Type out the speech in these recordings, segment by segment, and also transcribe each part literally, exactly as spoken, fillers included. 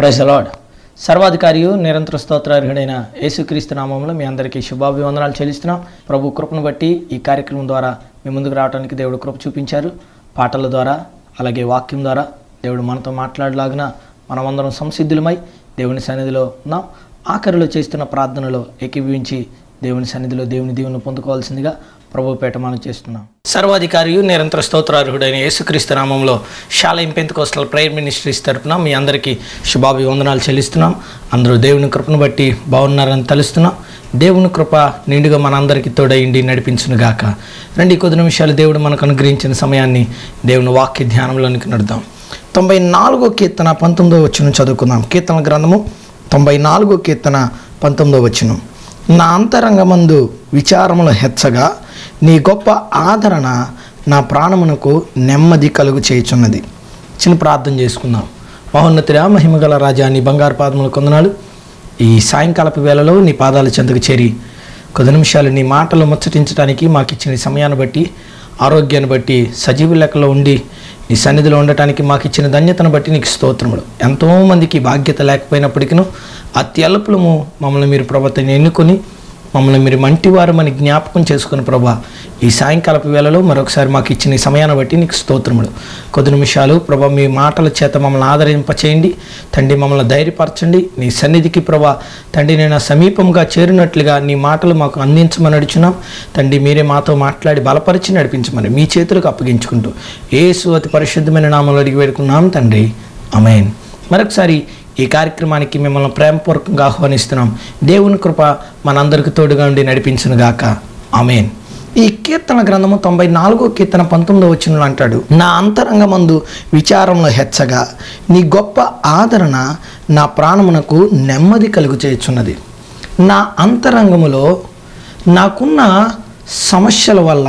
Praise the lord. సర్వాధికారియు నిరంతర స్తోత్రార్హుడైన యేసుక్రీస్తు నామములో మీ అందరికీ శుభాభివందనాలు చెల్లిస్తున్నాం. ప్రభు కృపను బట్టి ఈ కార్యక్రమం ద్వారా మీ ముందుకు రావడానికి దేవుడు కృప చూపించారు. పాటల ద్వారా అలాగే వాక్యం ద్వారా దేవుడు మనతో మాట్లాడలాగిన మనమందరం సంసిద్ధులమై దేవుని సన్నిధిలో ఉన్నాం. ఆఖరిలో చేస్తున్న ప్రార్థనలో ఏకీభవించి దేవుని సన్నిధిలో దేవుని దీవెనను పొందుకోవాల్సిందిగా ప్రభు పేట మనం చేస్తున్నాం. సర్వాధికారియు నిరంతర స్తోత్రార్హుడైన యేసుక్రీస్తు నామంలో షాలేం పెంతెకోస్టల్ ప్రేయర్ మినిస్ట్రీస్ తరపున మీ అందరికీ శుభాభివందనాలు చెల్లిస్తున్నాం. అందరూ దేవుని కృపను బట్టి బాగున్నారని తలుస్తున్నాం. దేవుని కృప నిండుగా మనందరికీ తోడయిండి నడిపించునుగాక. రెండు కొద్ది నిమిషాలు దేవుడు మనకు అనుగ్రహించిన సమయాన్ని దేవుని వాక్య ధ్యానంలోనికి నడుద్దాం. తొంభై నాలుగో కీర్తన పంతొమ్మిదో వచనం చదువుకుందాం. కీర్తన గ్రంథము తొంభై నాలుగో కీర్తన పంతొమ్మిదో వచనం. నా అంతరంగమందు విచారములు హెచ్చగా నీ గొప్ప ఆదరణ నా ప్రాణమునకు నెమ్మది కలుగు చేయుచున్నది. చిన్న ప్రార్థన చేసుకుందాం. మహోన్నతుడా, మహిమగల రాజా, నీ బంగారు పాదములు కొందనాలు. ఈ సాయంకాలపు వేళలో నీ పాదాల చెంతకు చేరి కొద్ది నిమిషాలు నీ మాటలు ముచ్చటించడానికి మాకు ఇచ్చిన సమయాన్ని బట్టి, ఆరోగ్యాన్ని బట్టి, సజీవ లెక్కలో ఉండి నీ సన్నిధిలో ఉండటానికి మాకు ఇచ్చిన ధన్యతను బట్టి నీకు స్తోత్రములు. ఎంతోమందికి బాధ్యత లేకపోయినప్పటికీ అత్యల్పలము మమ్మల్ని మీరు ప్రభుత్వాన్ని ఎన్నుకొని మమ్మల్ని మీరు మంటివారమని జ్ఞాపకం చేసుకుని ప్రభా, ఈ సాయంకాలపు వేళలో మరొకసారి మాకు ఇచ్చిన ఈ సమయాన్ని బట్టి నీకు స్తోత్రములు. కొద్ది నిమిషాలు ప్రభా మీ మాటల చేత మమ్మల్ని ఆదరింపచేయండి తండ్రి. మమ్మల్ని ధైర్యపరచండి. నీ సన్నిధికి ప్రభా తండ్రి నేను సమీపంగా చేరినట్లుగా నీ మాటలు మాకు అందించమని అడుచున్నాం తండ్రి. మీరే మాతో మాట్లాడి బలపరిచి నడిపించమని మీ చేతులకు అప్పగించుకుంటూ యేసు అతి పరిశుద్ధమైన నామములో అడిగి వేడుకున్నాం తండ్రి, ఆమేన్. మరొకసారి ఈ కార్యక్రమానికి మిమ్మల్ని ప్రేమపూర్వకంగా ఆహ్వానిస్తున్నాం. దేవుని కృప మనందరికి తోడుగా ఉండి నడిపించునుగాక, ఆమేన్. ఈ కీర్తన గ్రంథము తొంభై నాలుగో కీర్తన పంతొమ్మిదో వచనంలో అంటాడు, నా అంతరంగమందు విచారంలో హెచ్చగా నీ గొప్ప ఆదరణ నా ప్రాణమునకు నెమ్మది కలుగు చేయుచున్నది. నా అంతరంగములో నాకున్న సమస్యల వల్ల,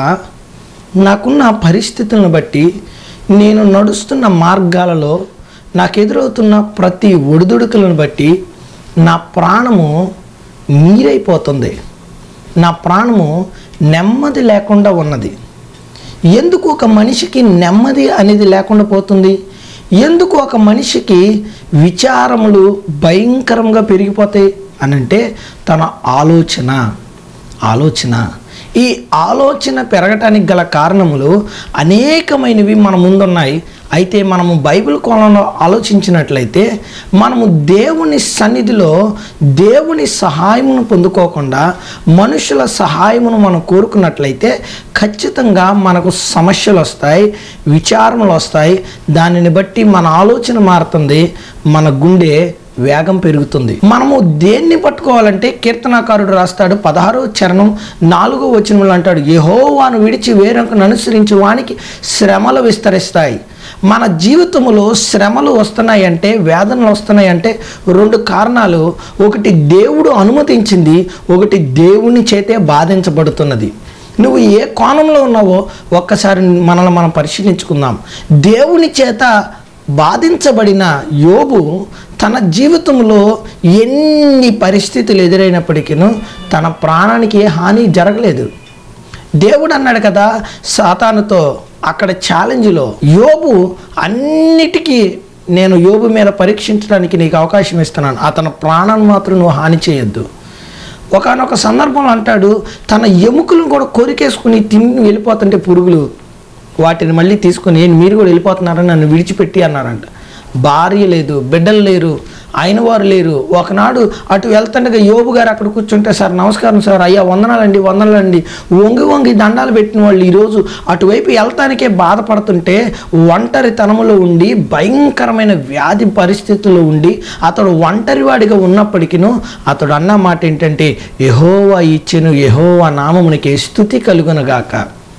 నాకున్న పరిస్థితులను బట్టి, నేను నడుస్తున్న మార్గాలలో నాకు ఎదురవుతున్న ప్రతి ఒడిదుడుకులను బట్టి నా ప్రాణము నీరైపోతుంది. నా ప్రాణము నెమ్మది లేకుండా ఉన్నది. ఎందుకు ఒక మనిషికి నెమ్మది అనేది లేకుండా పోతుంది? ఎందుకు ఒక మనిషికి విచారములు భయంకరంగా పెరిగిపోతాయి అనంటే తన ఆలోచన ఆలోచన ఈ ఆలోచన పెరగటానికి గల కారణములు అనేకమైనవి మన ముందున్నాయి. అయితే మనము బైబిల్ కోణంలో ఆలోచించినట్లయితే మనము దేవుని సన్నిధిలో దేవుని సహాయమును పొందుకోకుండా మనుషుల సహాయమును మనం కోరుకున్నట్లయితే ఖచ్చితంగా మనకు సమస్యలు వస్తాయి, విచారములు వస్తాయి. దానిని బట్టి మన ఆలోచన మారుతుంది, మన గుండె వేగం పెరుగుతుంది. మనము దేన్ని పట్టుకోవాలంటే కీర్తనాకారుడు రాస్తాడు పదహారో చరణం నాలుగో వచనంలో అంటాడు, యెహోవాను విడిచి వేరొకను అనుసరించి వానికి శ్రమలు విస్తరిస్తాయి. మన జీవితంలో శ్రమలు వస్తున్నాయంటే, వేదనలు వస్తున్నాయంటే రెండు కారణాలు. ఒకటి దేవుడు అనుమతించింది, ఒకటి దేవుని చేతే బాధించబడుతున్నది. నువ్వు ఏ కోణంలో ఉన్నావో ఒక్కసారి మనల్ని మనం పరిశీలించుకుందాం. దేవుని చేత బాధించబడిన యోబు తన జీవితంలో ఎన్ని పరిస్థితులు ఎదురైనప్పటికీ తన ప్రాణానికి ఏ హాని జరగలేదు. దేవుడు అన్నాడు కదా సాతానుతో అక్కడ ఛాలెంజ్లో, యోబు అన్నిటికీ నేను యోబు మీద పరీక్షించడానికి నీకు అవకాశం ఇస్తున్నాను, అతని ప్రాణాన్ని మాత్రం నువ్వు హాని చేయొద్దు. ఒకానొక సందర్భంలో అంటాడు, తన ఎముకలను కూడా కొరికేసుకుని తిని వెళ్ళిపోతుంటే పురుగులు వాటిని మళ్ళీ తీసుకుని మీరు కూడా వెళ్ళిపోతున్నారని నన్ను విడిచిపెట్టి అన్నారంట. భార్య లేదు, బిడ్డలు లేరు, అయిన వారు లేరు. ఒకనాడు అటు వెళ్తుండగా యోబు గారు అక్కడ కూర్చుంటే, సార్ నమస్కారం సార్, అయ్యా వందనాలండి వందనాలండి వంగి వంగి దండాలు పెట్టిన వాళ్ళు ఈరోజు అటువైపు వెళ్తానికే బాధపడుతుంటే ఒంటరితనములో ఉండి భయంకరమైన వ్యాధి పరిస్థితుల్లో ఉండి అతడు ఒంటరివాడిగా ఉన్నప్పటికీ అతడు అన్న మాట ఏంటంటే, యెహోవా ఇచ్చెను, యెహోవా నామమునకే స్తుతి కలుగునుగాక.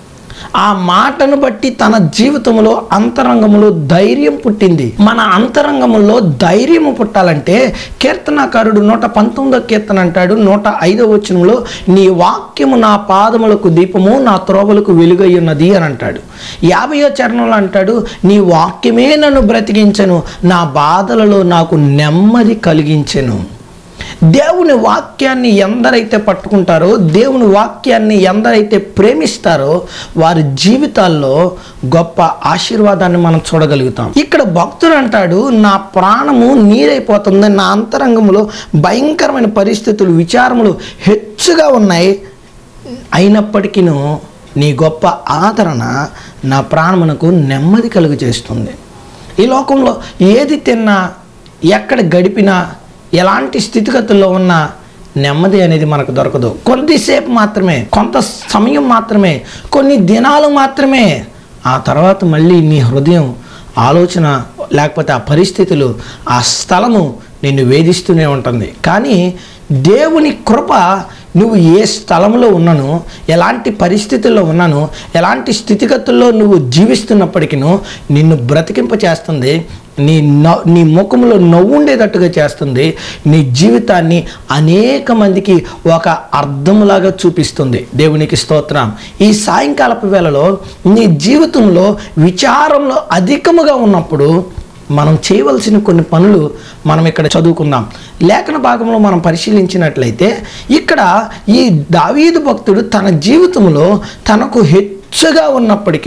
ఆ మాటను బట్టి తన జీవితంలో అంతరంగంలో ధైర్యం పుట్టింది. మన అంతరంగంలో ధైర్యము పుట్టాలంటే కీర్తనాకారుడు నూట పంతొమ్మిదో కీర్తన అంటాడు నూట ఐదో వచనంలో, నీ వాక్యము నా పాదములకు దీపము, నా త్రోవలకు వెలుగై ఉన్నది అని అంటాడు. యాభైయో చరణంలో అంటాడు, నీ వాక్యమే నన్ను బ్రతికించెను, నా బాధలలో నాకు నెమ్మది కలిగించెను. దేవుని వాక్యాన్ని ఎందరైతే పట్టుకుంటారో, దేవుని వాక్యాన్ని ఎందరైతే ప్రేమిస్తారో వారి జీవితాల్లో గొప్ప ఆశీర్వాదాన్ని మనం చూడగలుగుతాం. ఇక్కడ భక్తుడు అంటాడు, నా ప్రాణము నీరైపోతుంది, నా అంతరంగంలో భయంకరమైన పరిస్థితులు, విచారములు హెచ్చుగా ఉన్నాయి, అయినప్పటికీ నీ గొప్ప ఆదరణ నా ప్రాణమునకు నెమ్మది కలుగు చేస్తుంది. ఈ లోకంలో ఏది తిన్నా, ఎక్కడ గడిపినా, ఎలాంటి స్థితిగతుల్లో ఉన్నా నెమ్మది అనేది మనకు దొరకదు. కొద్దిసేపు మాత్రమే, కొంత సమయం మాత్రమే, కొన్ని దినాలు మాత్రమే. ఆ తర్వాత మళ్ళీ నీ హృదయం ఆలోచన లేకపోతే ఆ పరిస్థితులు, ఆ స్థలము నిన్ను వేధిస్తూనే ఉంటుంది. కానీ దేవుని కృప నువ్వు ఏ స్థలంలో ఉన్నాను, ఎలాంటి పరిస్థితుల్లో ఉన్నాను, ఎలాంటి స్థితిగతుల్లో నువ్వు జీవిస్తున్నప్పటికీ నిన్ను బ్రతికింప చేస్తుంది, నీ నవ్వు నీ ముఖంలో నవ్వు ఉండేటట్టుగా చేస్తుంది, నీ జీవితాన్ని అనేక మందికి ఒక అర్థంలాగా చూపిస్తుంది. దేవునికి స్తోత్రం. ఈ సాయంకాలపు వేళలో నీ జీవితంలో విచారంలో అధికముగా ఉన్నప్పుడు మనం చేయవలసిన కొన్ని పనులు మనం ఇక్కడ చదువుకుందాం. లేఖన భాగంలో మనం పరిశీలించినట్లయితే ఇక్కడ ఈ దావీదు భక్తుడు తన జీవితంలో తనకు హెచ్చుగా ఉన్నప్పటికీ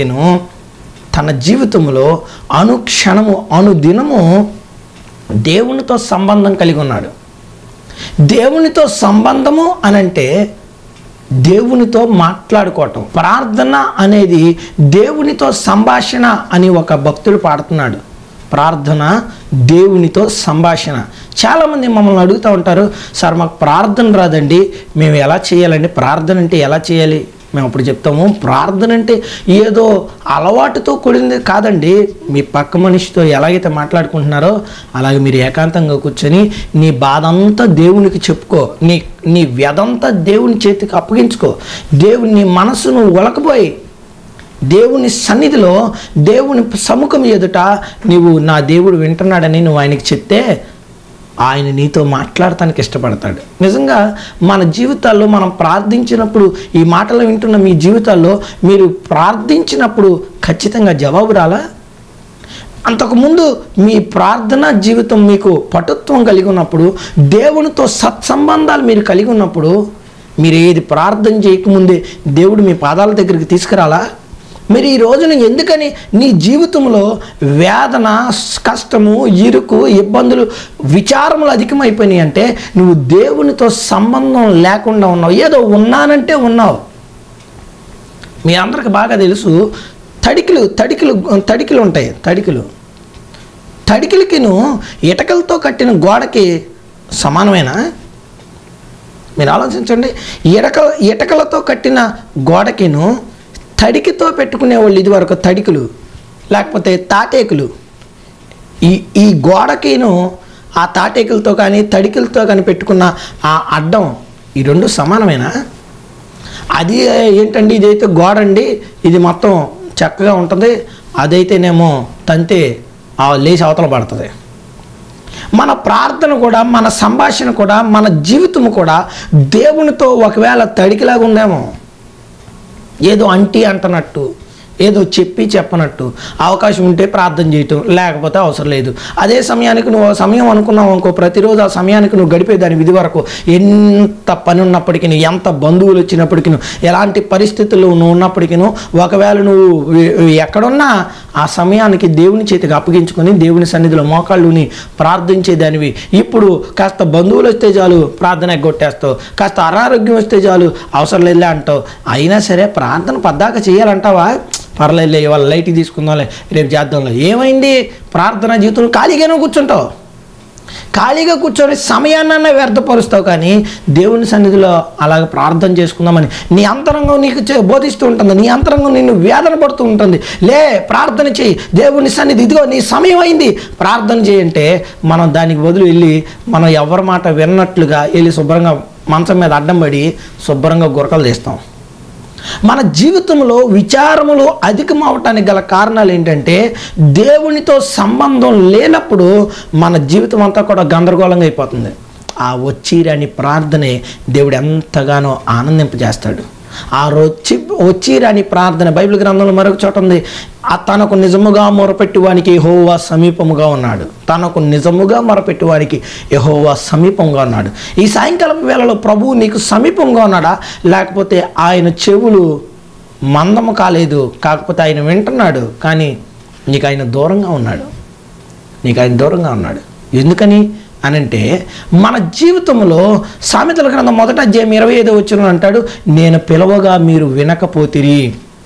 తన జీవితంలో అనుక్షణము అనుదినము దేవునితో సంబంధం కలిగి ఉన్నాడు. దేవునితో సంబంధము అనంటే దేవునితో మాట్లాడుకోవటం. ప్రార్థన అనేది దేవునితో సంభాషణ అని ఒక భక్తుడు పాడుతున్నాడు. ప్రార్థన దేవునితో సంభాషణ. చాలామంది మమ్మల్ని అడుగుతూ ఉంటారు, సార్ మాకు ప్రార్థన రాదండి, మేము ఎలా చేయాలండి, ప్రార్థన అంటే ఎలా చేయాలి? మేము అప్పుడు చెప్తాము, ప్రార్థన అంటే ఏదో అలవాటుతో కూడింది కాదండి. మీ పక్క మనిషితో ఎలాగైతే మాట్లాడుకుంటున్నారో అలాగే మీరు ఏకాంతంగా కూర్చొని నీ బాధ అంతా దేవునికి చెప్పుకో, నీ నీ వ్యధంతా దేవుని చేతికి అప్పగించుకో. దేవుని నీ మనసును ఒలకపోయి దేవుని సన్నిధిలో, దేవుని సముఖం ఎదుట నీవు నా దేవుడు వింటున్నాడని నువ్వు ఆయనకి చెప్తే ఆయన నీతో మాట్లాడటానికి ఇష్టపడతాడు. నిజంగా మన జీవితాల్లో మనం ప్రార్థించినప్పుడు, ఈ మాటలు వింటున్న మీ జీవితాల్లో మీరు ప్రార్థించినప్పుడు ఖచ్చితంగా జవాబు రాలా? అంతకుముందు మీ ప్రార్థనా జీవితం మీకు పటుత్వం కలిగి ఉన్నప్పుడు, దేవునితో సత్సంబంధాలు మీరు కలిగి ఉన్నప్పుడు, మీరు ఏది ప్రార్థన చేయకముందే దేవుడు మీ పాదాల దగ్గరికి తీసుకురాలా? మీరు ఈ రోజున ఎందుకని నీ జీవితంలో వేదన, కష్టము, ఇరుకు, ఇబ్బందులు, విచారములు అధికమైపోయినాయి అంటే నువ్వు దేవునితో సంబంధం లేకుండా ఉన్నావు. ఏదో ఉన్నానంటే ఉన్నావు. మీ అందరికి బాగా తెలుసు, తడికిలు తడికిలు తడికిలు ఉంటాయి. తడికిలు తడికిలకిను ఇటకలతో కట్టిన గోడకి సమానమేనా? మీరు ఆలోచించండి. ఇటక ఇటకలతో కట్టిన గోడకిను తడికితో పెట్టుకునేవాళ్ళు ఇదివరకు తడికులు లేకపోతే తాటేకులు. ఈ ఈ గోడకిను ఆ తాటేకులతో కానీ తడికిలతో కానీ పెట్టుకున్న ఆ అడ్డం ఈ రెండు సమానమేనా? అది ఏంటండి, ఇదైతే గోడ అండి, ఇది మొత్తం చక్కగా ఉంటుంది, అదైతేనేమో తంతే లేచి అవతల పడుతుంది. మన ప్రార్థన కూడా, మన సంభాషణ కూడా, మన జీవితం కూడా దేవునితో ఒకవేళ తడికిలాగా ఉందేమో, ఏదో అంటీ అంటనట్టు, ఏదో చెప్పి చెప్పనట్టు, అవకాశం ఉంటే ప్రార్థన చేయటం, లేకపోతే అవసరం లేదు. అదే సమయానికి నువ్వు సమయం అనుకున్నావు అనుకో, ప్రతిరోజు ఆ సమయానికి నువ్వు గడిపేదాని విధి వరకు ఎంత పని ఉన్నప్పటికీ, ఎంత బంధువులు వచ్చినప్పటికీ, ఎలాంటి పరిస్థితుల్లో నువ్వు ఉన్నప్పటికీ, ఒకవేళ నువ్వు ఎక్కడున్నా ఆ సమయానికి దేవుని చేతికి అప్పగించుకొని దేవుని సన్నిధిలో మోకాళ్ళుని ప్రార్థించేదానివి. ఇప్పుడు కాస్త బంధువులు వస్తే చాలు ప్రార్థన ఎగ్గొట్టేస్తావు, కాస్త అనారోగ్యం వస్తే చాలు అవసరం లేదులే అంటావు. అయినా సరే ప్రార్థన పద్దాక చేయాలంటావా? పర్లేదు, ఇవాళ లైట్కి తీసుకుందాంలే, రేపు చేద్దాంలే. ఏమైంది? ప్రార్థన జీవితంలో ఖాళీగానే కూర్చుంటావు. ఖాళీగా కూర్చొని సమయాన్న వ్యర్థపరుస్తావు. కానీ దేవుని సన్నిధిలో అలాగ ప్రార్థన చేసుకుందామని నీ అంతరంగం నీకు బోధిస్తూ ఉంటుంది, నీ అంతరంగం నిన్ను వేదన పడుతూ ఉంటుంది. లే, ప్రార్థన చేయి, దేవుని సన్నిధి, ఇదిగో నీ సమయం అయింది, ప్రార్థన చేయంటే మనం దానికి బదులు వెళ్ళి మనం ఎవరి మాట విన్నట్లుగా వెళ్ళి శుభ్రంగా మంచం మీద అడ్డం పడి శుభ్రంగా గురకలు తీస్తాం. మన జీవితంలో విచారములు అధికం అవటానికి గల కారణాలు ఏంటంటే దేవునితో సంబంధం లేనప్పుడు మన జీవితం అంతా కూడా గందరగోళంగా అయిపోతుంది. ఆ వచ్చిరాని ప్రార్థనే దేవుడు ఎంతగానో ఆనందింపజేస్తాడు. ఆ వచ్చి వచ్చిరాని ప్రార్థన బైబిల్ గ్రంథంలో మరొక చోట ఉంది. ఆ తనకు నిజముగా మొరపెట్టువానికి యెహోవా సమీపముగా ఉన్నాడు. తనకు నిజముగా మొరపెట్టువానికి యెహోవా సమీపంగా ఉన్నాడు. ఈ సాయంకాలం వేళలో ప్రభువు నీకు సమీపంగా ఉన్నాడా, లేకపోతే ఆయన చెవులు మందము కాలేదు, కాకపోతే ఆయన వింటున్నాడు కానీ నీకు ఆయన దూరంగా ఉన్నాడు. నీకు ఆయన దూరంగా ఉన్నాడు. ఎందుకని అనంటే మన జీవితంలో సామెతల గ్రంథం మొదటి అధ్యాయం ఇరవై ఐదో వచనం అంటాడు, నేను పిలవగా మీరు వినకపోతిరి.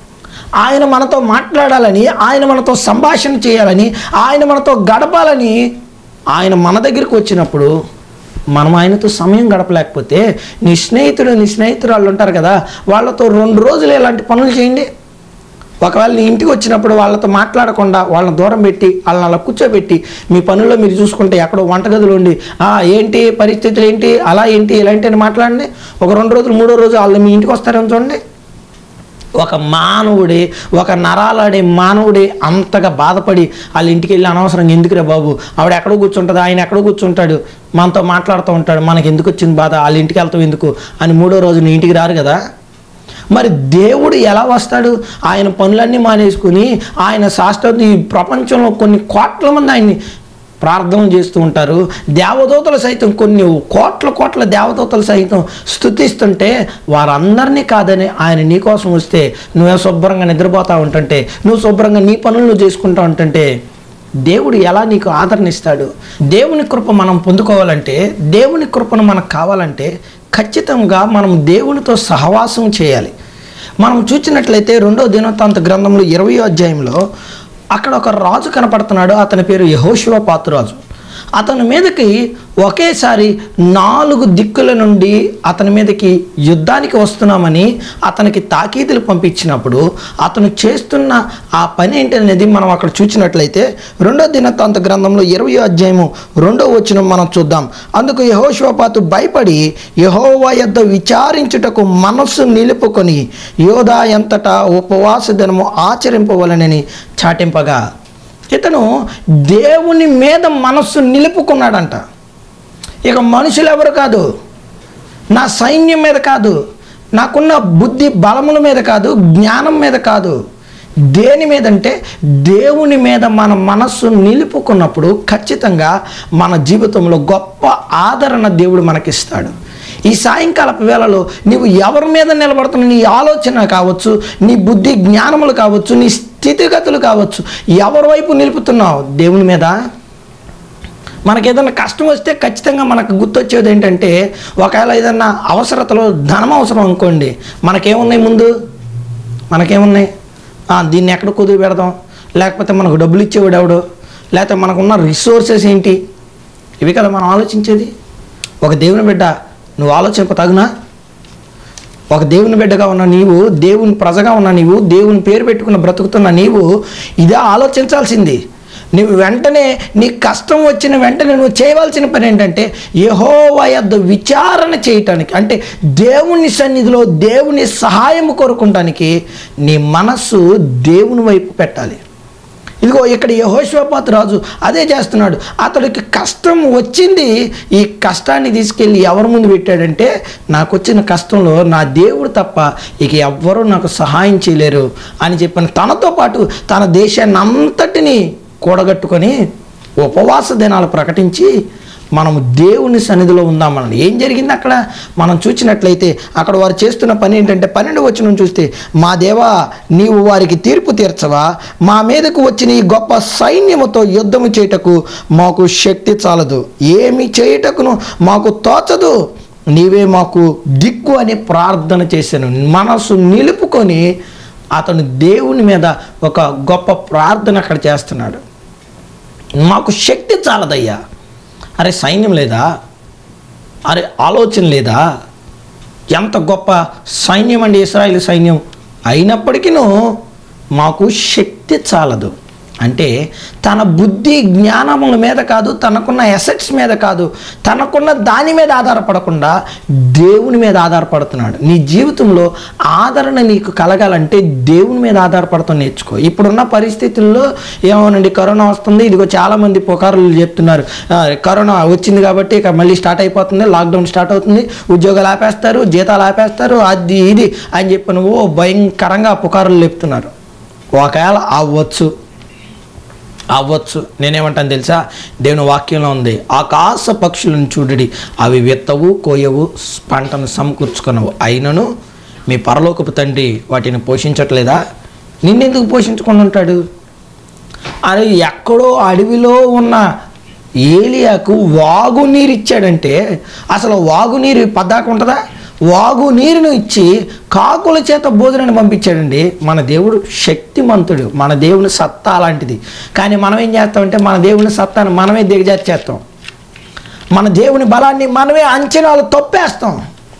ఆయన మనతో మాట్లాడాలని, ఆయన మనతో సంభాషణ చేయాలని, ఆయన మనతో గడపాలని ఆయన మన దగ్గరికి వచ్చినప్పుడు మనం ఆయనతో సమయం గడపలేకపోతే, నీ స్నేహితుడు నీ స్నేహితురాళ్ళు ఉంటారు కదా, వాళ్ళతో రెండు రోజులు ఇలాంటి పనులు చేయండి. ఒకవేళ నీ ఇంటికి వచ్చినప్పుడు వాళ్ళతో మాట్లాడకుండా వాళ్ళని దూరం పెట్టి వాళ్ళని అలా కూర్చోబెట్టి మీ పనుల్లో మీరు చూసుకుంటే ఎక్కడో వంటగదిలో ఉండి ఏంటి పరిస్థితులు ఏంటి అలా ఏంటి ఇలాంటి అని మాట్లాడండి. ఒక రెండు రోజులు మూడో రోజు వాళ్ళు మీ ఇంటికి వస్తారని చూడండి. ఒక మానవుడే, ఒక నరాలాడే మానవుడే అంతగా బాధపడి వాళ్ళ ఇంటికి వెళ్ళి అనవసరంగా ఎందుకురే బాబు, ఆవిడ ఎక్కడో కూర్చుంటుంది, ఆయన ఎక్కడో కూర్చుంటాడు, మనతో మాట్లాడుతూ ఉంటాడు, మనకి ఎందుకు వచ్చింది బాధ, వాళ్ళ ఇంటికి వెళ్తాం ఎందుకు అని మూడో రోజు నీ ఇంటికి రారు కదా. మరి దేవుడు ఎలా వస్తాడు? ఆయన పనులన్నీ మానేసుకుని ఆయన శాస్త్రం ఈ ప్రపంచంలో కొన్ని కోట్ల మంది ఆయన్ని ప్రార్థన చేస్తూ ఉంటారు. దేవదూతలు సైతం కొన్ని కోట్ల కోట్ల దేవదూతలు సైతం స్తుతిస్తుంటే వారందరినీ కాదని ఆయన నీ కోసం వస్తే నువ్వే శుభ్రంగా నిద్రపోతూ ఉంటుంటే, నువ్వు శుభ్రంగా నీ పనులు నువ్వు చేసుకుంటూ ఉంటుంటే దేవుడు ఎలా నీకు ఆదరణ ఇస్తాడు? దేవుని కృప మనం పొందుకోవాలంటే, దేవుని కృపను మనకు కావాలంటే ఖచ్చితంగా మనం దేవునితో సహవాసం చేయాలి. మనం చూసినట్లయితే రెండో దినవృత్తాంత గ్రంథంలో ఇరవయో అధ్యాయంలో అక్కడ ఒక రాజు కనపడుతున్నాడు. అతని పేరు యెహోషువపాతు రాజు. అతని మీదకి ఒకేసారి నాలుగు దిక్కుల నుండి అతని మీదకి యుద్ధానికి వస్తున్నామని అతనికి తాకీదులు పంపించినప్పుడు అతను చేస్తున్న ఆ పని ఏంటనేది మనం అక్కడ చూసినట్లయితే రెండో దినవృత్తాంత గ్రంథంలో ఇరవయో అధ్యాయము రెండో వచనం మనం చూద్దాం. అందుకు యెహోషువపాతు భయపడి యెహోవా యొద్ద విచారించుటకు మనస్సు నిలుపుకొని యోధా ఎంతటా ఉపవాస దినము ఆచరింపవలనని చాటింపగా, ఇతను దేవుని మీద మనస్సు నిలుపుకున్నాడంట. ఇక మనుషులు ఎవరు కాదు, నా సైన్యం మీద కాదు, నాకున్న బుద్ధి బలముల మీద కాదు, జ్ఞానం మీద కాదు, దేని మీద అంటే దేవుని మీద మన మనస్సు నిలుపుకున్నప్పుడు ఖచ్చితంగా మన జీవితంలో గొప్ప ఆదరణ దేవుడు మనకిస్తాడు. ఈ సాయంకాలపు వేళలో నీవు ఎవరి మీద నిలబడుతున్న నీ ఆలోచన కావచ్చు, నీ బుద్ధి జ్ఞానములు కావచ్చు, నీ స్థితిగతులు కావచ్చు, ఎవరి వైపు నిలుపుతున్నావు? దేవుని మీద. మనకి ఏదైనా కష్టం వస్తే ఖచ్చితంగా మనకు గుర్తొచ్చేది ఏంటంటే, ఒకవేళ ఏదైనా అవసరతలో ధనం అవసరం అనుకోండి, మనకేమున్నాయి ముందు? మనకేమున్నాయి? దీన్ని ఎక్కడ కుదురు పెడదాం, లేకపోతే మనకు డబ్బులు ఇచ్చేవాడు ఎవడు, లేకపోతే మనకున్న రిసోర్సెస్ ఏంటి, ఇవి కదా మనం ఆలోచించేది. ఒక దేవుని బిడ్డ నువ్వు ఆలోచనకు తగునా? ఒక దేవుని బిడ్డగా ఉన్న నీవు, దేవుని ప్రజగా ఉన్న నీవు, దేవుని పేరు పెట్టుకున్న బ్రతుకుతున్న నీవు ఇదే ఆలోచించాల్సింది. నువ్వు వెంటనే నీ కష్టం వచ్చిన వెంటనే నువ్వు చేయవలసిన పని ఏంటంటే యెహోవా యొద్ద విచారణ చేయటానికి, అంటే దేవుని సన్నిధిలో దేవుని సహాయం కోరుకుంటానికి నీ మనస్సు దేవుని వైపు పెట్టాలి. ఇదిగో ఇక్కడ యెహోషువపాతు రాజు అదే చేస్తున్నాడు. అతడికి కష్టం వచ్చింది. ఈ కష్టాన్ని తీసుకెళ్ళి ఎవరి ముందు పెట్టాడంటే, నాకు వచ్చిన కష్టంలో నా దేవుడు తప్ప ఇక ఎవ్వరూ నాకు సహాయం చేయలేరు అని చెప్పిన తనతో పాటు తన దేశాన్ని అంతటినీ కూడగట్టుకొని ఉపవాస దినాలు ప్రకటించి మనము దేవుని సన్నిధిలో ఉందాం. మనం ఏం జరిగింది అక్కడ మనం చూసినట్లయితే అక్కడ వారు చేస్తున్న పని ఏంటంటే పన్నెండు వచనం చూస్తే, మా దేవా నీవు వారికి తీర్పు తీర్చవా, మా మీదకు వచ్చిన ఈ గొప్ప సైన్యముతో యుద్ధము చేయుటకు మాకు శక్తి చాలదు, ఏమి చేయుటకును మాకు తోచదు, నీవే మాకు దిక్కు అని ప్రార్థన చేశాను. మనసు నిలుపుకొని అతను దేవుని మీద ఒక గొప్ప ప్రార్థన అక్కడ చేస్తున్నాడు. మాకు శక్తి చాలదయ్యా. అరే సైన్యం లేదా, అరే ఆలోచన లేదా, ఎంత గొప్ప సైన్యం అండి ఇశ్రాయేలు సైన్యం, అయినప్పటికీ మాకు శక్తి చాలదు. అంటే తన బుద్ధి జ్ఞానముల మీద కాదు, తనకున్న ఎసెట్స్ మీద కాదు, తనకున్న దాని మీద ఆధారపడకుండా దేవుని మీద ఆధారపడుతున్నాడు. నీ జీవితంలో ఆదరణ నీకు కలగాలంటే దేవుని మీద ఆధారపడతాం నేర్చుకో. ఇప్పుడున్న పరిస్థితుల్లో ఏమోనండి, కరోనా వస్తుంది, ఇదిగో చాలామంది పుకారులు చెప్తున్నారు, కరోనా వచ్చింది కాబట్టి ఇక మళ్ళీ స్టార్ట్ అయిపోతుంది, లాక్డౌన్ స్టార్ట్ అవుతుంది, ఉద్యోగాలు ఆపేస్తారు, జీతాలు ఆపేస్తారు, అది ఇది అని చెప్పి నువ్వు భయంకరంగా పుకారులు చెప్తున్నారు. ఒకవేళ అవ్వచ్చు అవ్వచ్చు నేనేమంటాను తెలుసా? దేవుని వాక్యంలో ఉంది, ఆకాశ పక్షులను చూడడి, అవి విత్తవు, కోయవు, పంటను సమకూర్చుకునవు, అయినను మీ పరలోకపు తండ్రి వాటిని పోషించట్లేదా? నిన్నెందుకు పోషించుకొని ఉంటాడు? అది ఎక్కడో అడవిలో ఉన్న ఏలియాకు వాగునీరు ఇచ్చాడంటే అసలు వాగునీరు పద్దాక ఉంటుందా? వాగు నీరును ఇచ్చి కాకుల చేత భోజనాన్ని పంపించాడండి. మన దేవుడు శక్తిమంతుడు, మన దేవుని సత్తా అలాంటిది. కానీ మనం ఏం చేస్తామంటే మన దేవుని సత్తాను మనమే దిగజార్చేస్తాం, మన దేవుని బలాన్ని మనమే అంచనాలు తప్పేస్తాం.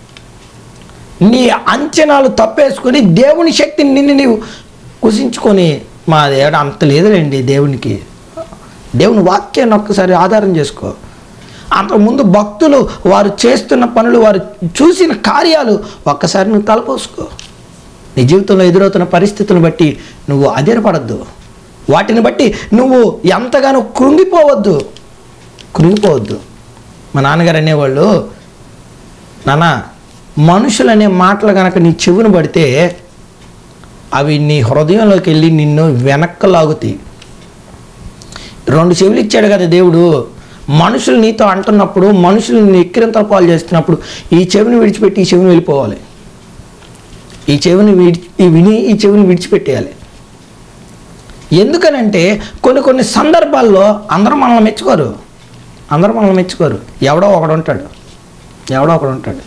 నీ అంచనాలు తప్పేసుకొని దేవుని శక్తిని నిన్ను నీవు కుసించుకొని, మా దేవుడు అంత లేదులేండి దేవునికి. దేవుని వాక్యాన్ని ఒక్కసారి ఆధారం చేసుకో. అంతకుముందు భక్తులు వారు చేస్తున్న పనులు, వారు చూసిన కార్యాలు ఒక్కసారి నువ్వు తలపోసుకో. నీ జీవితంలో ఎదురవుతున్న పరిస్థితులను బట్టి నువ్వు అదిరపడద్దు, వాటిని బట్టి నువ్వు ఎంతగానో కృంగిపోవద్దు కృంగిపోవద్దు మా నాన్నగారు అనేవాళ్ళు, నాన్న మనుషులు అనే మాటలు కనుక నీ చెవును పడితే అవి నీ హృదయంలోకి వెళ్ళి నిన్ను వెనక్కి లాగుతాయి. రెండు చెవులు ఇచ్చాడు కదా దేవుడు. మనుషులు నీతో అంటున్నప్పుడు, మనుషులు ఎక్కిరింతల పాలు చేస్తున్నప్పుడు ఈ చెవిని విడిచిపెట్టి ఈ చెవిని వెళ్ళిపోవాలి, ఈ చెవిని విడిచి విని ఈ చెవిని విడిచిపెట్టేయాలి. ఎందుకనంటే కొన్ని కొన్ని సందర్భాల్లో అందరూ మనల్ని మెచ్చుకోరు, అందరూ మనల్ని మెచ్చుకోరు. ఎవడో ఒకడు ఉంటాడు, ఎవడో ఒకడు ఉంటాడు.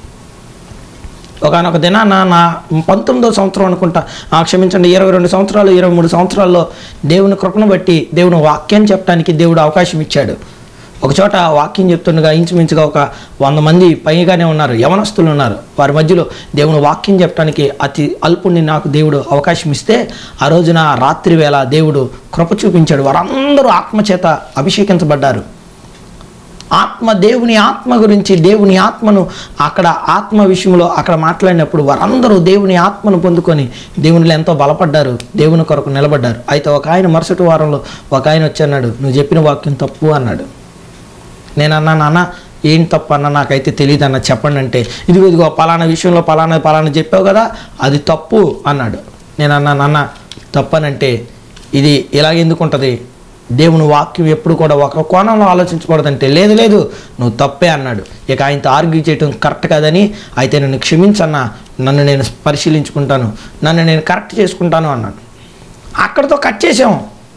ఒకనొక దినాన నా పంతొమ్మిదో సంవత్సరం అనుకుంటా, క్షమించండి ఇరవై రెండు సంవత్సరాలు ఇరవై మూడు సంవత్సరాల్లో దేవుని కృపను బట్టి దేవుని వాక్యాన్ని చెప్పడానికి దేవుడు అవకాశం ఇచ్చాడు. ఒకచోట వాక్యం చెప్తుండగా ఇంచుమించుగా ఒక వంద మంది పైగానే ఉన్నారు, యవనస్తులు ఉన్నారు. వారి మధ్యలో దేవుని వాక్యం చెప్పడానికి అతి అల్పుణ్ణి నాకు దేవుడు అవకాశం ఇస్తే ఆ రోజున రాత్రి వేళ దేవుడు కృప చూపించాడు. వారందరూ ఆత్మచేత అభిషేకించబడ్డారు. ఆత్మ, దేవుని ఆత్మ గురించి, దేవుని ఆత్మను అక్కడ ఆత్మ విషయంలో అక్కడ మాట్లాడినప్పుడు వారందరూ దేవుని ఆత్మను పొందుకొని దేవునిలో ఎంతో బలపడ్డారు, దేవుని కొరకు నిలబడ్డారు. అయితే ఒక ఆయన మరుసటి వారంలో ఒక ఆయన వచ్చి అన్నాడు, నువ్వు చెప్పిన వాక్యం తప్పు అన్నాడు. నేను అన్నా, నాన్న ఏం తప్పు అన్నా, నాకైతే తెలియదు అన్న, చెప్పండి అంటే, ఇదిగో ఇదిగో పలానా విషయంలో పలానా పలానా చెప్పావు కదా అది తప్పు అన్నాడు. నేను అన్నా, నాన్న తప్పనంటే ఇది ఇలాగెందుకు ఉంటుంది, దేవుని వాక్యం ఎప్పుడు కూడా ఒక కోణంలో ఆలోచించకూడదంటే, లేదు లేదు నువ్వు తప్పే అన్నాడు. ఇక ఆయనతో ఆర్గ్యూ చేయటం కరెక్ట్ కాదని, అయితే నన్ను క్షమించన్నా, నన్ను నేను పరిశీలించుకుంటాను, నన్ను నేను కరెక్ట్ చేసుకుంటాను అన్నాడు. అక్కడితో కట్ చేసాం.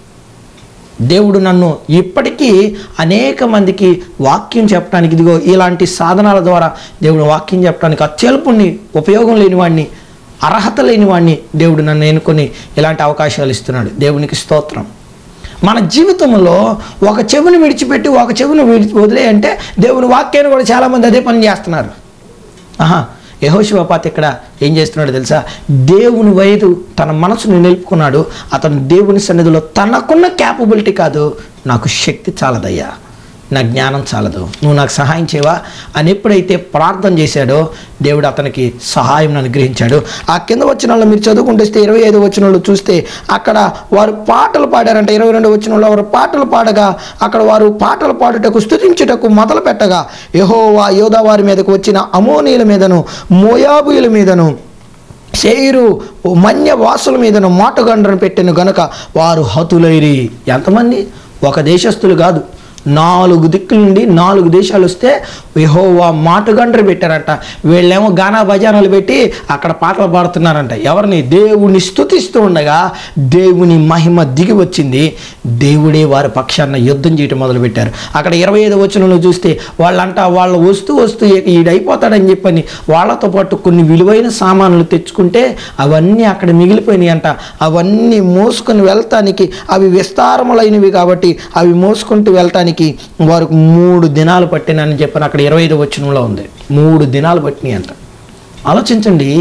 దేవుడు నన్ను ఇప్పటికీ అనేక మందికి వాక్యం చెప్పడానికి, ఇదిగో ఇలాంటి సాధనాల ద్వారా దేవుడు వాక్యం చెప్పడానికి అత్యల్పుణ్ణి, ఉపయోగం లేని వాడిని, అర్హత లేని వాడిని దేవుడు నన్ను ఎన్నుకొని ఇలాంటి అవకాశాలు ఇస్తున్నాడు. దేవునికి స్తోత్రం. మన జీవితంలో ఒక చెవిని విడిచిపెట్టి ఒక చెవిని విడిచి వదిలే అంటే దేవుని వాక్యాన్ని కూడా చాలామంది అదే పని చేస్తున్నారు. ఆహా, యెహోషువపాతు ఇక్కడ ఏం చేస్తున్నాడు తెలుసా? దేవుని వైపు తన మనసును నిలుపుకున్నాడు. అతను దేవుని సన్నిధిలో తనకున్న క్యాపబిలిటీ కాదు, నాకు శక్తి చాలదయ్యా, నా జ్ఞానం చాలదు, నువ్వు నాకు సహాయం చేయవా అని ఎప్పుడైతే ప్రార్థన చేశాడో దేవుడు అతనికి సహాయం అనుగ్రహించాడు. ఆ కింద వచనాల్లో మీరు చదువుకుంటే ఇరవై ఐదు వచనంలో చూస్తే అక్కడ వారు పాటలు పాడారంట. ఇరవై రెండు వచనంలో వారు పాటలు పాడగా అక్కడ వారు పాటలు పాడుటకు స్తుతించుటకు మొదలు పెట్టగా యెహోవా యోధా వారి మీదకు వచ్చిన అమోనీయుల మీదను మోయాబీయుల మీదను శేయిరు మన్య వాసుల మీదను మాటగండ్రను పెట్టెను గనుక వారు హతులైరి. ఎంతమంది? ఒక దేశస్తులు కాదు, నాలుగు దిక్కుల నుండి నాలుగు దేశాలు వస్తే యెహోవా మాటగండ్ర పెట్టారంట. వీళ్ళేమో గానా భజనాలు పెట్టి అక్కడ పాటలు పాడుతున్నారంట. ఎవరిని? దేవుని స్తుతిస్తూ ఉండగా దేవుని మహిమ దిగి వచ్చింది. దేవుడే వారి పక్షాన యుద్ధం చేయటం మొదలుపెట్టారు. అక్కడ ఇరవై ఐదు వచనంలో చూస్తే వాళ్ళంట వాళ్ళు వస్తూ వస్తూ ఈడైపోతాడని చెప్పని వాళ్ళతో పాటు కొన్ని విలువైన సామాన్లు తెచ్చుకుంటే అవన్నీ అక్కడ మిగిలిపోయినాయి అంట. అవన్నీ మోసుకొని వెళ్తానికి, అవి విస్తారములైనవి కాబట్టి అవి మోసుకుంటూ వెళ్తానికి వారికి మూడు దినాలు పట్టినని చెప్పని అక్కడ ఇరవై ఐదు వచనంలో ఉంది. మూడు దినాలు పట్టినాయి అంట. ఆలోచించండి,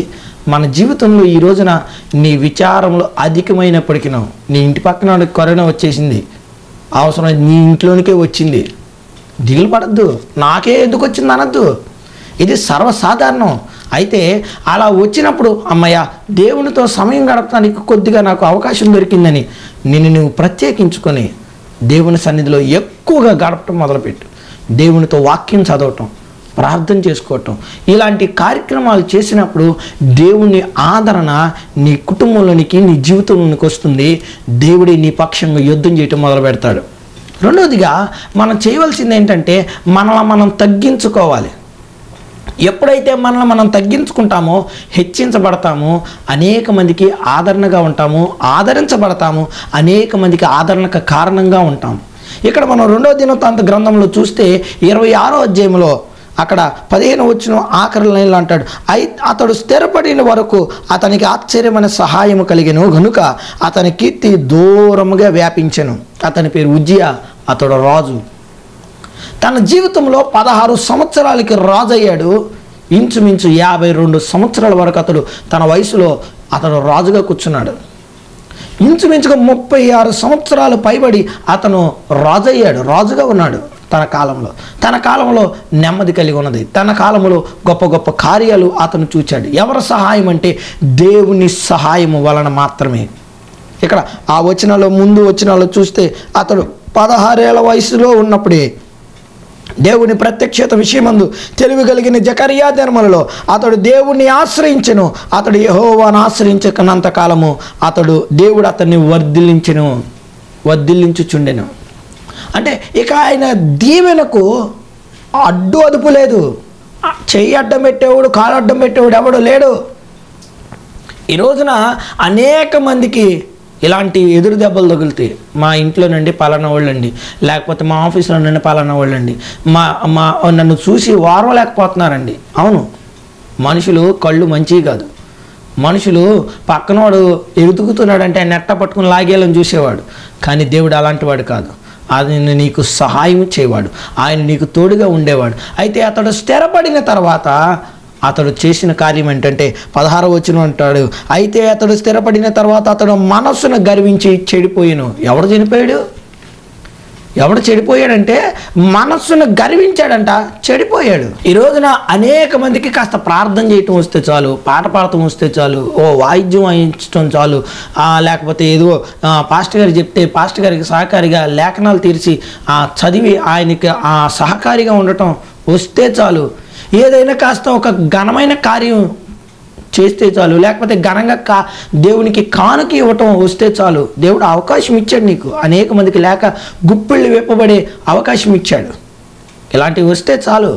మన జీవితంలో ఈ రోజున నీ విచారంలో అధికమైనప్పటికీ నీ ఇంటి పక్కన కరోనా వచ్చేసింది, అవసరం నీ ఇంట్లోనికే వచ్చింది, దిగులు పడద్దు, నాకే ఎందుకు వచ్చింది అనద్దు. ఇది సర్వసాధారణం. అయితే అలా వచ్చినప్పుడు అమ్మయ్య దేవునితో సమయం గడపడానికి కొద్దిగా నాకు అవకాశం దొరికిందని నిన్ను నువ్వు ప్రత్యేకించుకొని దేవుని సన్నిధిలో ఎక్కువగా గడపటం మొదలుపెట్టు. దేవునితో వాక్యం చదవటం, ప్రార్థన చేసుకోవటం, ఇలాంటి కార్యక్రమాలు చేసినప్పుడు దేవుని ఆదరణ నీ కుటుంబంలోనికి, నీ జీవితంలోనికి వస్తుంది. దేవుడి నీ పక్షంగా యుద్ధం చేయటం మొదలు పెడతాడు. రెండవదిగా మనం చేయవలసింది ఏంటంటే మనల్ని మనం తగ్గించుకోవాలి. ఎప్పుడైతే మనల్ని మనం తగ్గించుకుంటామో హెచ్చించబడతామో, అనేక మందికి ఆదరణగా ఉంటాము, ఆదరించబడతాము, అనేక మందికి ఆదరణకు కారణంగా ఉంటాము. ఇక్కడ మనం రెండవ దినవృత్తాంత గ్రంథంలో చూస్తే ఇరవై ఆరో అధ్యాయంలో అక్కడ పదిహేను వచ్చిన ఆఖరి లైన్లో అంటాడు, అయి అతడు స్థిరపడిన వరకు అతనికి ఆశ్చర్యమైన సహాయము కలిగెను గనుక అతని కీర్తి దూరముగా వ్యాపించెను. అతని పేరు ఉజ్జియా, అతడు రాజు. తన జీవితంలో పదహారు సంవత్సరాలకి రాజు అయ్యాడు. ఇంచుమించు యాభై రెండు సంవత్సరాల వరకు అతడు తన వయసులో అతడు రాజుగా కూర్చున్నాడు. ఇంచుమించుగా ముప్పై ఆరు సంవత్సరాలు పైబడి అతను రాజు అయ్యాడు, రాజుగా ఉన్నాడు. తన కాలంలో తన కాలంలో నెమ్మది కలిగి ఉన్నది. తన కాలంలో గొప్ప గొప్ప కార్యాలు అతను చూచాడు. ఎవరి సహాయం అంటే దేవుని సహాయము వలన మాత్రమే. ఇక్కడ ఆ వచనాల్లో ముందు వచనాల్లో చూస్తే అతడు పదహారేళ్ల వయసులో ఉన్నప్పుడే దేవుని ప్రత్యక్షత విషయమందు తెలివి కలిగిన జకరియా ధర్మలలో అతడు దేవుణ్ణి ఆశ్రయించెను. అతడు యెహోవాను ఆశ్రయించకనంత కాలము అతడు దేవుడు అతన్ని వర్ధిల్లించెను, వర్ధిల్లించుచుండెను. అంటే ఇక ఆయన దీవెనకు అడ్డు అదుపు లేదు. చెయ్యి అడ్డం పెట్టేవాడు, కాలు అడ్డం పెట్టేవాడు ఎవడు లేడు. ఈ రోజున అనేక మందికి ఇలాంటి ఎదురు దెబ్బలు తగులుతాయి. మా ఇంట్లో నుండి పలానా వాళ్ళండి, లేకపోతే మా ఆఫీస్లో నుండి పలానా వాళ్ళండి, మా మా నన్ను చూసి వారవలేకపోతున్నారండి. అవును, మనుషులు కళ్ళు మంచివి కాదు. మనుషులు పక్కనవాడు ఎదుగుతున్నాడంటే నెట్ట పట్టుకుని లాగేయాలని చూసేవాడు. కానీ దేవుడు అలాంటి వాడు కాదు. ఆయన నీకు సహాయం చేయవాడు, ఆయన నీకు తోడుగా ఉండేవాడు. అయితే అతడు స్థిరపడిన తర్వాత అతడు చేసిన కార్యం ఏంటంటే పదహారు వచనం అంటాడు, అయితే అతడు స్థిరపడిన తర్వాత అతడు మనస్సును గర్వించి చెడిపోయాను. ఎవడు చనిపోయాడు? ఎవడు చెడిపోయాడంటే మనస్సును గర్వించాడంట, చెడిపోయాడు. ఈ రోజున అనేక మందికి కాస్త ప్రార్థన చేయటం వస్తే చాలు, పాట పాడటం వస్తే చాలు, ఓ వాయిద్యం వాయించడం చాలు, లేకపోతే ఏదో పాస్టర్ గారు చెప్తే పాస్టర్ గారికి సహకారిగా లేఖనాలు తీర్చి చదివి ఆయనకి ఆ సహకారిగా ఉండటం వస్తే చాలు, ఏదైనా కాస్త ఒక ఘనమైన కార్యం చేస్తే చాలు, లేకపోతే ఘనంగా కా దేవునికి కానుక ఇవ్వటం వస్తే చాలు. దేవుడు అవకాశం ఇచ్చాడు నీకు. అనేక మందికి లేక గుప్పిళ్ళు విప్పబడే అవకాశం ఇచ్చాడు. ఇలాంటివి వస్తే చాలు.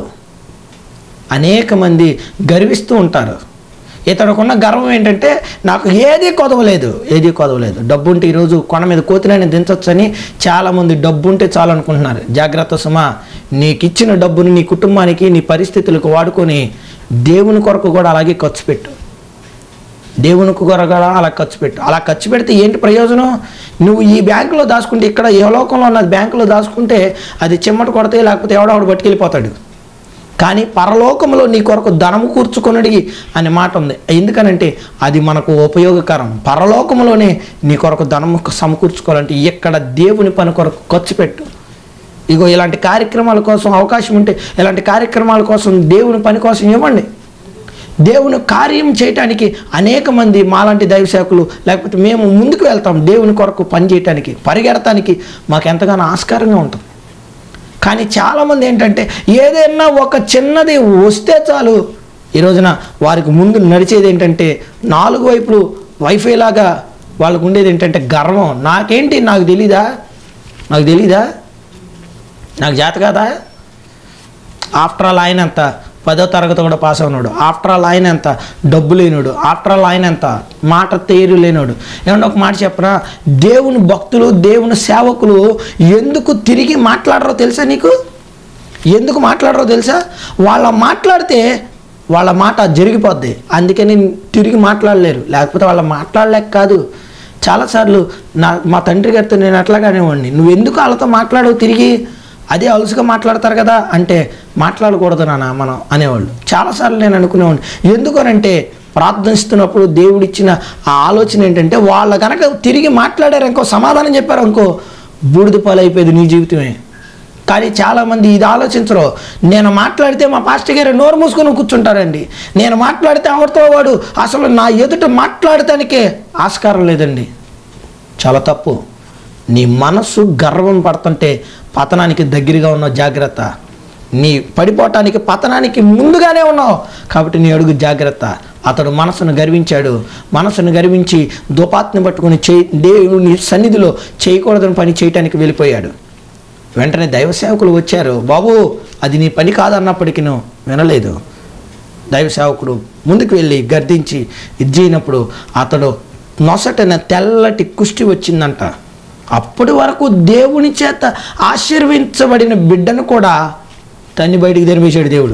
అనేక మంది గర్విస్తూ ఉంటారు. ఇతడుకున్న గర్వం ఏంటంటే నాకు ఏది కొదవలేదు, ఏది కొదవలేదు. డబ్బు ఉంటే ఈరోజు కొండ మీద కోతినని దించొచ్చని చాలామంది డబ్బు ఉంటే చాలు అనుకుంటున్నారు. జాగ్రత్త సుమా, నీకు ఇచ్చిన డబ్బుని నీ కుటుంబానికి, నీ పరిస్థితులకు వాడుకొని దేవుని కొరకు కూడా అలాగే ఖర్చు పెట్టు. దేవుని కొరకు కూడా అలా ఖర్చు పెట్టు. అలా ఖర్చు పెడితే ఏంటి ప్రయోజనం? నువ్వు ఈ బ్యాంకులో దాచుకుంటే, ఇక్కడ ఏ లోకంలో ఉన్నది బ్యాంకులో దాచుకుంటే అది చిమ్మట కొడితే లేకపోతే ఎవడో పట్టుకెళ్ళిపోతాడు. కానీ పరలోకంలో నీ కొరకు ధనము కూర్చుకొనడి అనే మాట ఉంది. ఎందుకనంటే అది మనకు ఉపయోగకరం. పరలోకంలోనే నీ కొరకు ధనము సమకూర్చుకోవాలంటే ఇక్కడ దేవుని పని కొరకు ఖర్చు పెట్టు. ఇగో ఇలాంటి కార్యక్రమాల కోసం అవకాశం ఉంటే ఇలాంటి కార్యక్రమాల కోసం, దేవుని పని కోసం ఇవ్వండి. దేవుని కార్యం చేయటానికి అనేక మంది మాలాంటి దైవ సేవకులు లేకపోతే మేము ముందుకు వెళ్తాం. దేవుని కొరకు పని చేయటానికి, పరిగెడటానికి మాకు ఎంతగానో ఆస్కారంగా ఉంటుంది. కానీ చాలామంది ఏంటంటే ఏదైనా ఒక చిన్నది వస్తే చాలు. ఈ రోజున వారికి ముందు నడిచేది ఏంటంటే నాలుగు వైపులు వైఫై లాగా వాళ్ళకు ఉండేది ఏంటంటే గర్వం. నాకేంటి, నాకు తెలీదా, నాకు తెలీదా, నాకు చేత కాదా, ఆఫ్టర్ ఆల్ ఆయన ఎంత పదో తరగతి కూడా పాస్ అవునాడు, ఆఫ్టర్ ఆల్ ఆయన ఎంత డబ్బు లేనాడు, ఆఫ్టర్ ఆల్ ఆయన ఎంత మాట తేరు లేనాడు. ఏమన్నా ఒక మాట చెప్పరా, దేవుని భక్తులు, దేవుని సేవకులు ఎందుకు తిరిగి మాట్లాడరో తెలుసా? నీకు ఎందుకు మాట్లాడరో తెలుసా? వాళ్ళ మాట్లాడితే వాళ్ళ మాట జరిగిపోద్ది, అందుకని తిరిగి మాట్లాడలేరు. లేకపోతే వాళ్ళ మాట్లాడలేక కాదు. చాలాసార్లు నా మా తండ్రి గారితో నేను అట్లాగానేవాడిని, నువ్వు ఎందుకు వాళ్ళతో మాట్లాడవు తిరిగి, అదే అలుసుగా మాట్లాడతారు కదా అంటే మాట్లాడకూడదు నాన్న మనం అనేవాళ్ళు. చాలాసార్లు నేను అనుకునేవాడిని. ఎందుకనంటే ప్రార్థిస్తున్నప్పుడు దేవుడిచ్చిన ఆ ఆలోచన ఏంటంటే, వాళ్ళ కనుక తిరిగి మాట్లాడారు ఇంకో సమాధానం చెప్పారు అనుకో, బూడిద పాలైపోయేది నీ జీవితమే. కానీ చాలామంది ఇది ఆలోచించరు. నేను మాట్లాడితే మా పాస్టర్ గారు నోరు మూసుకొని కూర్చుంటారండి. నేను మాట్లాడితే ఎవరితో వాడు అసలు నా ఎదుట మాట్లాడటానికే ఆస్కారం లేదండి. చాలా తప్పు. నీ మనసు గర్వం పడుతుంటే పతనానికి దగ్గరగా ఉన్న జాగ్రత్త. నీ పడిపోవటానికి పతనానికి ముందుగానే ఉన్నావు కాబట్టి నీ అడుగు జాగ్రత్త. అతడు మనసును గర్వించాడు. మనసును గర్వించి దుపాత్ని పట్టుకుని చేయి దేవుని సన్నిధిలో చేయకూడదని పని చేయటానికి వెళ్ళిపోయాడు. వెంటనే దైవ సేవకులు వచ్చారు. బాబు అది నీ పని కాదన్నప్పటికీ వినలేదు. దైవ సేవకుడు ముందుకు వెళ్ళి గర్దించి ఇది చేయనప్పుడు అతడు నొసటన తెల్లటి కుష్టి వచ్చిందంట. అప్పటి వరకు దేవుని చేత ఆశీర్వించబడిన బిడ్డను కూడా తన్ని బయటికి తెరిపేశాడు దేవుడు.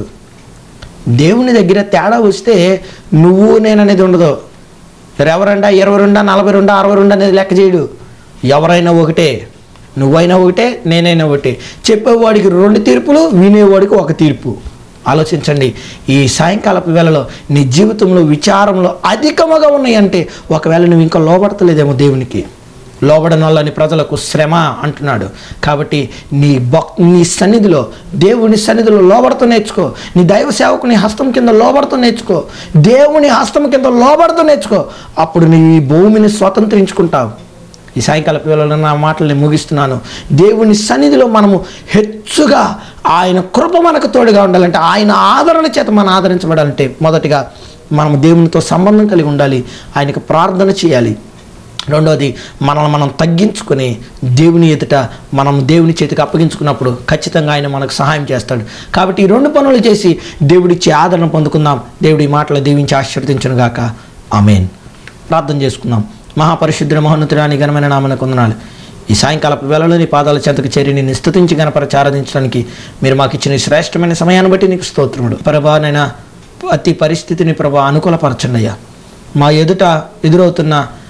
దేవుని దగ్గర తేడా వస్తే నువ్వు నేననేది ఉండదు. ఎవరండా ఇరవై రెండా నలభై రెండా అరవై రెండు అనేది లెక్క చేయడు. ఎవరైనా ఒకటే, నువ్వైనా ఒకటే, నేనైనా ఒకటే. చెప్పేవాడికి రెండు తీర్పులు, వినేవాడికి ఒక తీర్పు. ఆలోచించండి. ఈ సాయంకాలపు వేళలో నీ జీవితంలో విచారంలో అధికముగా ఉన్నాయంటే ఒకవేళ నువ్వు ఇంకా లోబడతలేదేమో దేవునికి. లోబడని వాళ్ళని ప్రజలకు శ్రమ అంటున్నాడు. కాబట్టి నీ భక్ నీ సన్నిధిలో దేవుని సన్నిధిలో లోబడుతూ నేర్చుకో. నీ దైవ సేవకుని హస్తం కింద లోబడుతూ నేర్చుకో. దేవుని హస్తం కింద లోబడుతూ నేర్చుకో. అప్పుడు నీ భూమిని స్వతంత్రించుకుంటావు. ఈ సాయంకాల వేళలో నా మాటల్ని ముగిస్తున్నాను. దేవుని సన్నిధిలో మనము హెచ్చుగా ఆయన కృప మనకు తోడుగా ఉండాలంటే, ఆయన ఆదరణ చేత మనం ఆదరించబడాలంటే మొదటిగా మనం దేవునితో సంబంధం కలిగి ఉండాలి. ఆయనకు ప్రార్థన చేయాలి. రెండోది మనల్ని మనం తగ్గించుకొని దేవుని ఎదుట మనం దేవుని చేతికి అప్పగించుకున్నప్పుడు ఖచ్చితంగా ఆయన మనకు సహాయం చేస్తాడు. కాబట్టి ఈ రెండు పనులు చేసి దేవుడిచ్చే ఆదరణ పొందుకుందాం. దేవుడి మాటలు దీవించి ఆశీర్వదించును గాక. ఆమేన్. ప్రార్థన చేసుకుందాం. మహాపరిశుద్ధుడ మహోన్నతుడాని ఘనమైన నామమునకు వందనాలు. ఈ సాయంకాలపు వేళలో నీ పాదాల చెంతకు చేరి నిన్ను స్తుతించి గణపరచి ఆరాధించడానికి మీరు మాకు ఇచ్చిన శ్రేష్టమైన సమయాన్ని బట్టి నీకు స్తోత్రములు. ప్రభా నైనా ప్రతి పరిస్థితిని ప్రభా అనుకూలపరచండి అయ్యా. మా ఎదుట ఎదురవుతున్న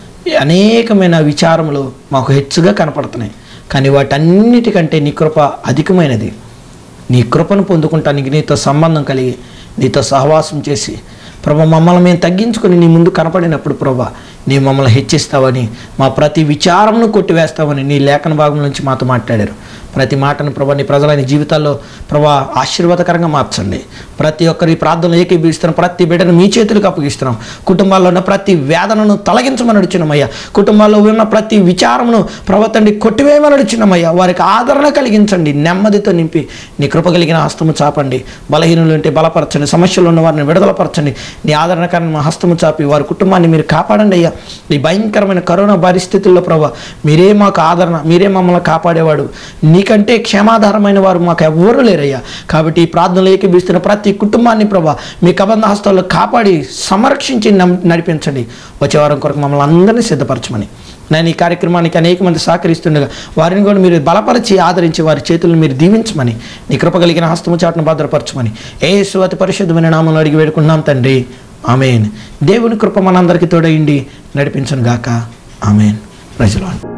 అనేకమైన విచారములు మాకు హెచ్చుగా కనపడుతున్నాయి. కానీ వాటన్నిటికంటే నీ కృప అధికమైనది. నీ కృపను పొందుకుంటానికి నీతో సంబంధం కలిగి నీతో సహవాసం చేసి ప్రభా మమ్మల్ని మేము తగ్గించుకొని నీ ముందు కనపడినప్పుడు ప్రభా నీ మమ్మల్ని హెచ్చిస్తావని, మా ప్రతి విచారంను కొట్టివేస్తావని నీ లేఖన భాగం నుంచి మాతో మాట్లాడారు. ప్రతి మాటను ప్రభా నీ ప్రజలైన జీవితాల్లో ప్రభా ఆశీర్వాదకరంగా మార్చండి. ప్రతి ఒక్కరి ప్రార్థనలు ఏకీభవిస్తున్నాం. ప్రతి బిడ్డను మీ చేతులకు అప్పగిస్తున్నాం. కుటుంబాల్లో ఉన్న ప్రతి వేదనను తొలగించమని అడుచున్నామయ్యా. కుటుంబాల్లో ఉన్న ప్రతి విచారమును ప్రభా తండ్రి కొట్టివేయమని అడుచున్నామయ్యా. వారికి ఆదరణ కలిగించండి. నెమ్మదితో నింపి నీ కృప కలిగిన హస్తము చాపండి. బలహీనులు ఉంటే బలపరచండి. సమస్యలు ఉన్న వారిని విడుదలపరచండి. నీ ఆదరణకరణ హస్తము చాపి వారి కుటుంబాన్ని మీరు కాపాడండి అయ్యా. ఈ భయంకరమైన కరోనా పరిస్థితుల్లో ప్రభా మీరే మాకు ఆదరణ, మీరే మమ్మల్ని కాపాడేవాడు. నీకంటే క్షేమాధారమైన వారు మాకు ఎవ్వరూ లేరయ్యా. కాబట్టి ఈ ప్రార్థనలు ఏకీభవిస్తున్న ప్రతి కుటుంబాన్ని ప్రభా మీ కబంధ హస్తాల్లో కాపాడి సంరక్షించి నడిపించండి. వచ్చే వారం కొరకు మమ్మల్ని అందరినీ సిద్ధపరచమని నేను ఈ కార్యక్రమానికి అనేక మంది సహకరిస్తుండగా వారిని కూడా మీరు బలపరిచి ఆదరించి వారి చేతులను మీరు దీవించమని నీ కృప కలిగిన హస్తము చాటును భద్రపరచమని యేసు అతి పరిశుద్ధమైన నామములో అడిగి వేడుకున్నాం తండ్రి. ఆమేన్. దేవుని కృప మనందరికీ తోడైండి నడిపించును గాక. ఆమేన్. Praise the lord.